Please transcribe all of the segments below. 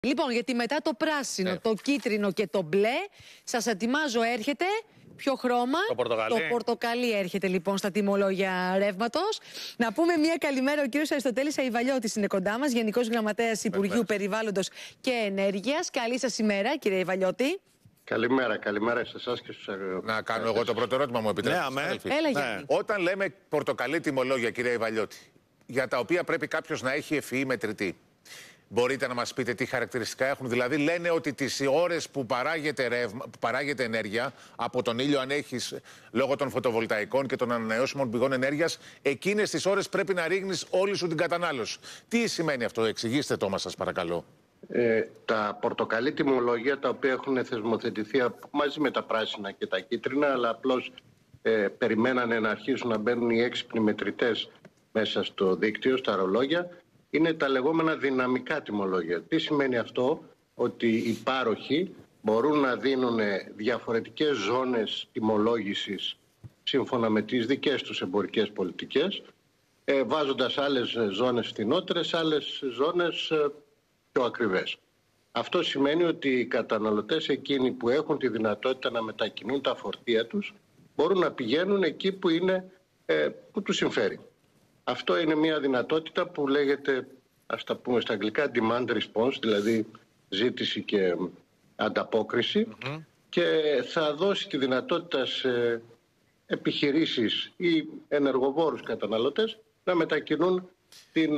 Λοιπόν, γιατί μετά το πράσινο, το κίτρινο και το μπλε, σας ετοιμάζω, έρχεται. Ποιο χρώμα? Το πορτοκαλί. Το πορτοκαλί έρχεται λοιπόν στα τιμολόγια ρεύματος. Να πούμε μια καλημέρα. Ο κύριος Αριστοτέλης Αϊβαλιώτης είναι κοντά μας, Γενικός Γραμματέας Υπουργείου Περιβάλλοντος και Ενέργειας. Καλή σας ημέρα, κύριε Αϊβαλιώτη. Καλημέρα σε εσάς και στους αγρότες. Να κάνω εγώ το πρώτο ερώτημα, μου επιτρέπετε? Έλα, Γιάννη. Όταν λέμε πορτοκαλί τιμολόγια, κύριε Αϊβαλιώτη, για τα οποία πρέπει κάποιος να έχει ευφυή μετρητή, μπορείτε να μας πείτε τι χαρακτηριστικά έχουν? Δηλαδή, λένε ότι τις ώρες που παράγεται ενέργεια από τον ήλιο, αν έχεις λόγω των φωτοβολταϊκών και των ανανεώσιμων πηγών ενέργειας, εκείνες τις ώρες πρέπει να ρίχνεις όλη σου την κατανάλωση. Τι σημαίνει αυτό? Εξηγήστε το μας, σας παρακαλώ. Τα πορτοκαλί τιμολόγια, τα οποία έχουν θεσμοθετηθεί μαζί με τα πράσινα και τα κίτρινα, αλλά απλώς περιμένανε να αρχίσουν να μπαίνουν οι έξυπνοι μετρητές μέσα στο δίκτυο, στα ρολόγια, είναι τα λεγόμενα δυναμικά τιμολόγια. Τι σημαίνει αυτό? Ότι οι πάροχοι μπορούν να δίνουν διαφορετικές ζώνες τιμολόγησης σύμφωνα με τις δικές τους εμπορικές πολιτικές, βάζοντας άλλες ζώνες φθηνότερες, άλλες ζώνες πιο ακριβές. Αυτό σημαίνει ότι οι καταναλωτές εκείνοι που έχουν τη δυνατότητα να μετακινούν τα φορτία τους μπορούν να πηγαίνουν εκεί που που τους συμφέρει. Αυτό είναι μια δυνατότητα που λέγεται, ας τα πούμε στα αγγλικά, demand response, δηλαδή ζήτηση και ανταπόκριση, και θα δώσει τη δυνατότητα σε επιχειρήσεις ή ενεργοβόρους καταναλωτές να μετακινούν την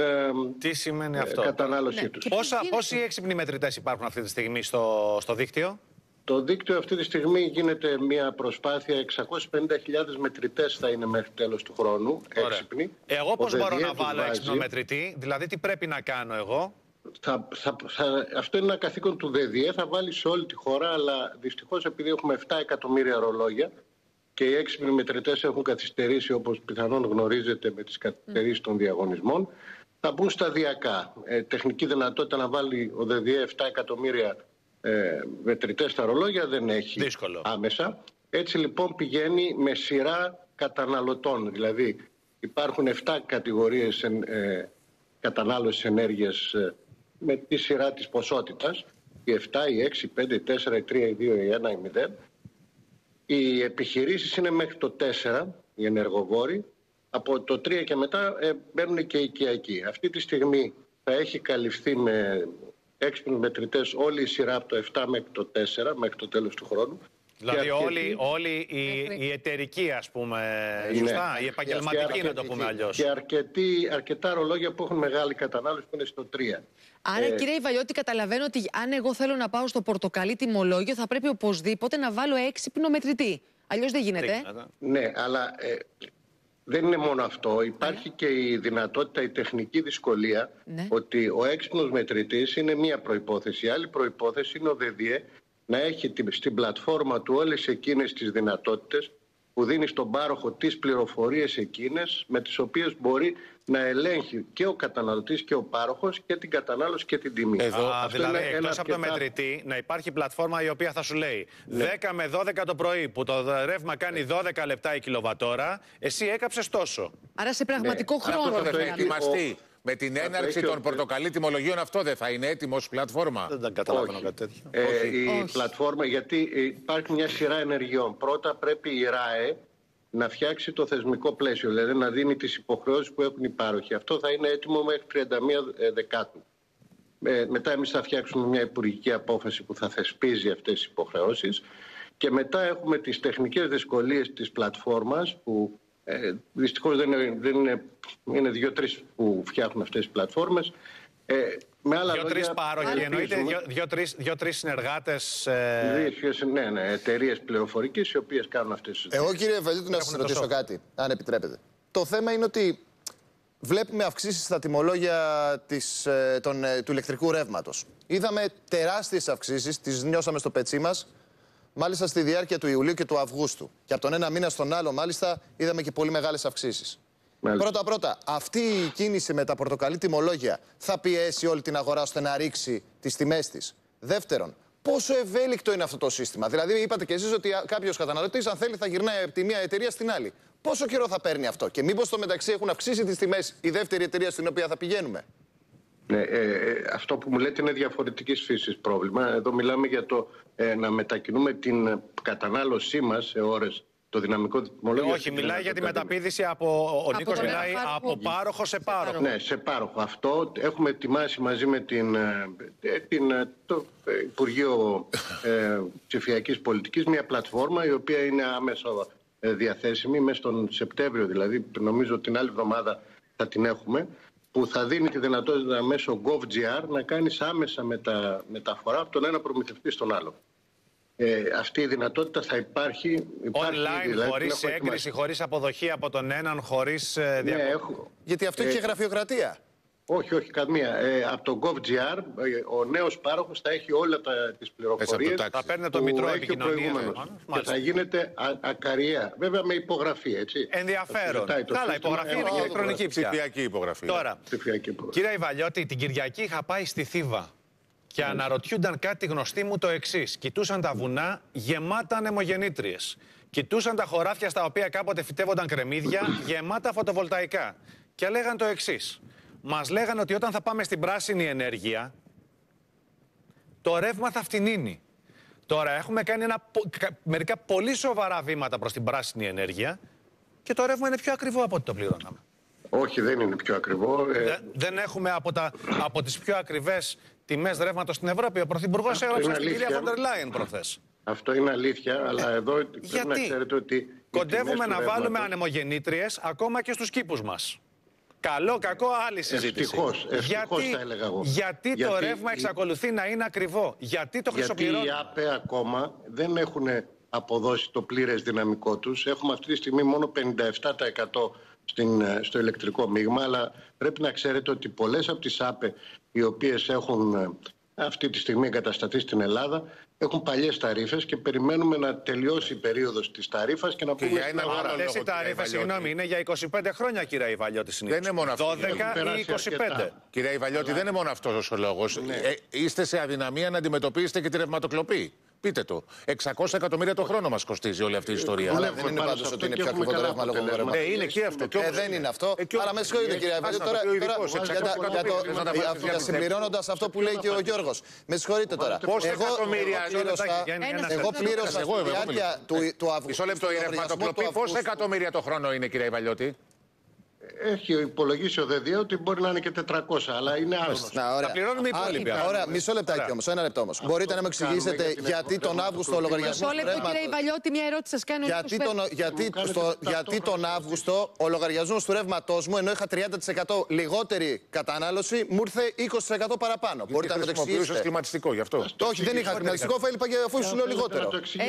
κατανάλωσή τους. Πόσοι έξυπνοι μετρητές υπάρχουν αυτή τη στιγμή στο δίκτυο? Το δίκτυο αυτή τη στιγμή γίνεται μια προσπάθεια, 650.000 μετρητές θα είναι μέχρι τέλος του χρόνου. Έξυπνοι. Εγώ πώς μπορώ να βάλω έξυπνο μετρητή? Δηλαδή τι πρέπει να κάνω εγώ? Αυτό είναι ένα καθήκον του ΔΔΕ, θα βάλει σε όλη τη χώρα, αλλά δυστυχώς επειδή έχουμε 7 εκατομμύρια ρολόγια και οι έξυπνοι μετρητές έχουν καθυστερήσει, όπως πιθανόν γνωρίζετε, με τις καθυστερήσεις των διαγωνισμών, θα μπουν σταδιακά. Τεχνική δυνατότητα να βάλει ο ΔΔΕ 7 εκατομμύρια μετρητές στα ρολόγια δεν έχει. Δύσκολο. Άμεσα. Έτσι λοιπόν πηγαίνει με σειρά καταναλωτών. Δηλαδή υπάρχουν 7 κατηγορίες κατανάλωσης ενέργειας με τη σειρά της ποσότητας. Οι 7, οι 6, οι 5, οι 4, οι 3, οι 2, οι 1, οι 0. Οι επιχειρήσεις είναι μέχρι το 4, οι ενεργοβόροι. Από το 3 και μετά μπαίνουν και οι οικιακοί. Αυτή τη στιγμή θα έχει καλυφθεί με έξυπνους μετρητές όλη η σειρά από το 7 μέχρι το 4, μέχρι το τέλος του χρόνου. Δηλαδή όλοι οι εταιρικοί, ας πούμε, σωστά, οι επαγγελματικοί, να το πούμε αλλιώς. Και αρκετά ρολόγια που έχουν μεγάλη κατανάλωση που είναι στο 3. Άρα, κύριε Αϊβαλιώτη, καταλαβαίνω ότι αν εγώ θέλω να πάω στο πορτοκαλί τιμολόγιο, θα πρέπει οπωσδήποτε να βάλω έξυπνο μετρητή. Αλλιώς δεν γίνεται. Ναι, αλλά δεν είναι μόνο αυτό. Υπάρχει και η δυνατότητα, η τεχνική δυσκολία, ότι ο έξυπνος μετρητής είναι μία προϋπόθεση. Η άλλη προϋπόθεση είναι ο ΔΔΕ να έχει στην πλατφόρμα του όλες εκείνες τις δυνατότητες που δίνει στον πάροχο τις πληροφορίες εκείνες με τις οποίες μπορεί να ελέγχει και ο καταναλωτής και ο πάροχος και την κατανάλωση και την τιμή. Δηλαδή εκτός από το μετρητή να υπάρχει πλατφόρμα η οποία θα σου λέει 10 με 12 το πρωί που το ρεύμα κάνει 12 λεπτά η κιλοβατόρα, εσύ έκαψες τόσο. Άρα σε πραγματικό χρόνο δεν θα ετοιμαστεί. Με την έναρξη των πορτοκαλί τιμολογίων αυτό δεν θα είναι έτοιμο ως πλατφόρμα? Δεν καταλαβαίνω κάτι τέτοιο. Η πλατφόρμα, γιατί υπάρχει μια σειρά ενεργειών. Πρώτα πρέπει η ΡΑΕ να φτιάξει το θεσμικό πλαίσιο, δηλαδή να δίνει τις υποχρεώσεις που έχουν οι πάροχοι. Αυτό θα είναι έτοιμο μέχρι 31 Δεκάτου. Μετά εμείς θα φτιάξουμε μια υπουργική απόφαση που θα θεσπίζει αυτές τις υποχρεώσεις και μετά έχουμε τις τεχνικές δυσκολίες της πλατφόρμας που δυστυχώς δεν είναι 2-3 που φτιάχνουν αυτές τις πλατφόρμες. Με άλλα λόγια, 2-3 πάροχοι, εννοείται 2-3 συνεργάτες. Ναι, εταιρείες πληροφορικής οι οποίες κάνουν αυτές τις. Εγώ, κύριε Αϊβαλιώτη, να σας ρωτήσω κάτι, αν επιτρέπετε. Το θέμα είναι ότι βλέπουμε αυξήσεις στα τιμολόγια του ηλεκτρικού ρεύματος. Είδαμε τεράστιες αυξήσεις, τις νιώσαμε στο πετσί μας, μάλιστα στη διάρκεια του Ιουλίου και του Αυγούστου. Και από τον ένα μήνα στον άλλο, μάλιστα, είδαμε και πολύ μεγάλες αυξήσεις. Πρώτα-πρώτα, αυτή η κίνηση με τα πορτοκαλί τιμολόγια θα πιέσει όλη την αγορά ώστε να ρίξει τις τιμές της? Δεύτερον, πόσο ευέλικτο είναι αυτό το σύστημα? Δηλαδή, είπατε και εσείς ότι κάποιος καταναλωτής, αν θέλει, θα γυρνάει από τη μία εταιρεία στην άλλη. Πόσο καιρό θα παίρνει αυτό? Και μήπως στο μεταξύ έχουν αυξήσει τις τιμές η δεύτερη εταιρεία στην οποία θα πηγαίνουμε? Ναι, αυτό που μου λέτε είναι διαφορετικής φύσης πρόβλημα. Εδώ μιλάμε για το να μετακινούμε την κατανάλωσή μας σε ώρες. Το δυναμικό τιμολόγιο. Όχι, μιλάει για τη μεταπήδηση ο Νίκος μιλάει από πάροχο σε πάροχο. Ναι, σε πάροχο. Αυτό έχουμε ετοιμάσει μαζί με το Υπουργείο Ψηφιακής Πολιτικής μια πλατφόρμα η οποία είναι άμεσα διαθέσιμη μέσα στον Σεπτέμβριο, δηλαδή νομίζω την άλλη εβδομάδα θα την έχουμε, που θα δίνει τη δυνατότητα μέσω GovGR να κάνεις άμεσα μεταφορά από τον ένα προμηθευτή στον άλλο. Αυτή η δυνατότητα θα υπάρχει online, δηλαδή, χωρίς έγκριση, χωρίς αποδοχή από τον έναν, χωρίς Γιατί αυτό έχει γραφειοκρατία. Όχι, καμία. Από το GovGR ο νέος πάροχος θα έχει όλα τις πληροφορίες. Θα παίρνει το μητρό επικοινωνίας. Και θα γίνεται ακαριέα. Βέβαια με υπογραφή, έτσι. Ενδιαφέρον. Καλά, υπογραφή είναι και ηλεκτρονική πια. Ψηφιακή υπογραφή. Τώρα, κύριε Ιβαλιώτη, την Κυριακή είχα πάει στη Θήβα. Και αναρωτιούνταν κάτι γνωστοί μου το εξής. Κοιτούσαν τα βουνά γεμάτα ανεμογεννήτριες. Κοιτούσαν τα χωράφια στα οποία κάποτε φυτεύονταν κρεμμύδια γεμάτα φωτοβολταϊκά. Και λέγαν το εξής. Μας λέγαν ότι όταν θα πάμε στην πράσινη ενέργεια, το ρεύμα θα φτηνίνει. Τώρα έχουμε κάνει μερικά πολύ σοβαρά βήματα προς την πράσινη ενέργεια και το ρεύμα είναι πιο ακριβό από ό,τι το πληρώναμε. Όχι, δεν είναι πιο ακριβό. Δεν έχουμε από τις πιο ακριβές τιμές ρεύματος στην Ευρώπη. Ο Πρωθυπουργός έγραψε στην κυρία Φοντερ Λάιεν προχθές. Αυτό είναι αλήθεια, αλλά εδώ πρέπει να ξέρετε ότι κοντεύουμε να βάλουμε ανεμογεννήτριες ακόμα και στους κήπους μας. Καλό, κακό, άλλη συζήτηση. Ευτυχώς θα έλεγα εγώ. Γιατί το ρεύμα εξακολουθεί να είναι ακριβό. Γιατί το χρυσοπληρώνουμε. Γιατί οι ΑΠΕ ακόμα δεν έχουν αποδώσει το πλήρες δυναμικό τους. Έχουμε αυτή τη στιγμή μόνο 57% στο ηλεκτρικό μείγμα, αλλά πρέπει να ξέρετε ότι πολλές από τις ΑΠΕ οι οποίες έχουν αυτή τη στιγμή εγκατασταθεί στην Ελλάδα έχουν παλιές ταρίφες και περιμένουμε να τελειώσει η περίοδος της ταρίφας και να πούμε στην αγορά. Αυτές οι ταρίφες, συγγνώμη, είναι για 25 χρόνια, κύριε Ιβαλιώτη. Δεν είναι μόνο αυτό. 12 ή 25. Κύριε Ιβαλιώτη, δεν είναι μόνο αυτός ο λόγος. Είστε σε αδυναμία να αντιμετωπίσετε και τη ρευματοκλοπή. Πείτε το. 600 εκατομμύρια το χρόνο μας κοστίζει όλη αυτή η ιστορία. Αλλά δεν είναι πάντως ότι είναι πιο ακριβό το ρεύμα λόγω του ρεύματος. Είναι και αυτό. Δεν είναι αυτό. Αλλά με συγχωρείτε, κύριε Ιβαλιώτη, συμπληρώνοντας αυτό που λέει και ο Γιώργος. Με συγχωρείτε τώρα. Εγώ πλήρωσα στη διάρκεια του Αυγούστου. Μισό λεπτό, η ρευματοκλοπή πόσα εκατομμύρια το χρόνο είναι, κύριε Ιβαλιώτη? Έχει υπολογίσει ο ΔΕΔΙΑ ότι μπορεί να είναι και 400, αλλά είναι άλλο. Θα πληρώνουμε υπόλοιποι. Ωραία, μισό λεπτάκι όμως, ένα λεπτό όμως. Μπορείτε να μου εξηγήσετε γιατί τον Αύγουστο ο λογαριασμός του ρεύματος. Κύριε Ιβαλιώτη, μια ερώτηση σας κάνω. Γιατί τον Αύγουστο ο λογαριασμός του ρεύματός μου, ενώ είχα 30% λιγότερη κατανάλωση, μου ήρθε 20% παραπάνω. Μπορείτε να μου το εξηγήσετε? Κλιματιστικό γι' αυτό. Όχι, δεν είχα κλιματιστικό, αφού σου λέω λιγότερο.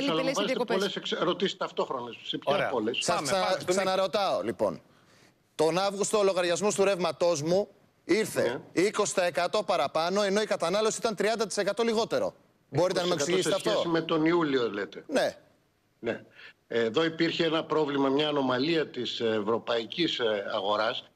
Πολλές ερωτήσεις ταυτόχρονα. Σε ποια πόλες? Ξαναρωτάω λοιπόν. Τον Αύγουστο ο λογαριασμός του ρεύματός μου ήρθε 20% παραπάνω, ενώ η κατανάλωση ήταν 30% λιγότερο. Μπορείτε να μου εξηγήσετε αυτό? Σε σχέση με τον Ιούλιο, λέτε. Ναι. Εδώ υπήρχε ένα πρόβλημα, μια ανομαλία της ευρωπαϊκής αγοράς.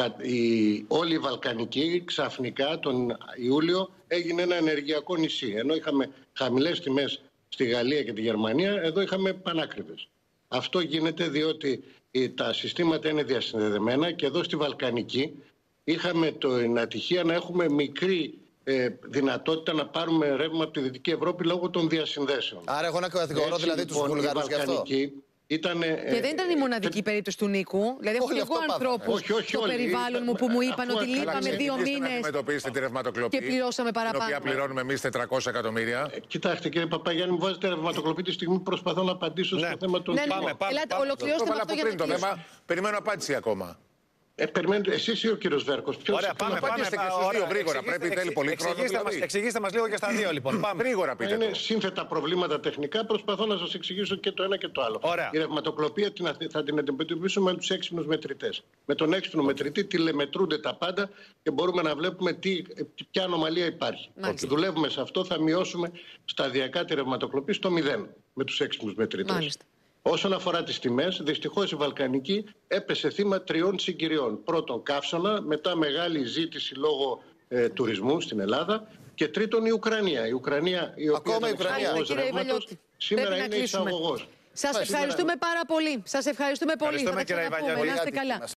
Όλη η Βαλκανική ξαφνικά τον Ιούλιο έγινε ένα ενεργειακό νησί. Ενώ είχαμε χαμηλές τιμές στη Γαλλία και τη Γερμανία, εδώ είχαμε πανάκριβες. Αυτό γίνεται διότι τα συστήματα είναι διασυνδεδεμένα και εδώ στη Βαλκανική είχαμε την ατυχία να έχουμε μικρή δυνατότητα να πάρουμε ρεύμα από τη Δυτική Ευρώπη λόγω των διασυνδέσεων. Άρα έχω να κατηγορώ δηλαδή τους Βουλγαρούς γι' αυτό. Και δεν ήταν η μοναδική περίπτωση του Νίκου. Δηλαδή, έχω και εγώ ανθρώπους στο περιβάλλον μου που μου είπαν ότι λείπαμε 2 μήνες. Αντιμετωπίσετε τη ρευματοκλοπή και πληρώσαμε παραπάνω. Την οποία πληρώνουμε εμείς 400 εκατομμύρια. Κοιτάξτε, κύριε Παπαγιάννη, μου βάζετε ρευματοκλοπή τη στιγμή που προσπαθώ να απαντήσω στο θέμα των. Ελάτε, ολοκληρώστε με αυτό για το θέμα. Περιμένω απάντηση ακόμα. Περιμένετε εσείς ή ο κύριος Βέρκος? Ωραία, πάμε και στους δύο γρήγορα. Θέλει πολύ χρόνο. Εξηγήστε μας λίγο και στα δύο, λοιπόν. Γρήγορα πείτε. Είναι σύνθετα προβλήματα τεχνικά. Προσπαθώ να σας εξηγήσω και το ένα και το άλλο. Ωραία. Η ρευματοκλοπία θα την αντιμετωπίσουμε με τους έξυπνους μετρητές. Με τον έξυπνο μετρητή τηλεμετρούνται τα πάντα και μπορούμε να βλέπουμε ποια ανομαλία υπάρχει. Δουλεύουμε σε αυτό, θα μειώσουμε σταδιακά τη ρευματοκλοπή στο 0 με τους έξυπνους μετρητές. Μάλιστα. Όσον αφορά τις τιμές, δυστυχώς η Βαλκανική έπεσε θύμα 3 συγκυριών. Πρώτον, καύσωνα, μετά μεγάλη ζήτηση λόγω τουρισμού στην Ελλάδα και τρίτον η Ουκρανία. Η Ουκρανία, η οποία ακόμα η Ουκρανία, σήμερα είναι εισαγωγός. Σας ευχαριστούμε πάρα πολύ. Σας ευχαριστούμε πολύ. Ευχαριστούμε, κύριε Ιβαλιώτη. Να είστε καλά.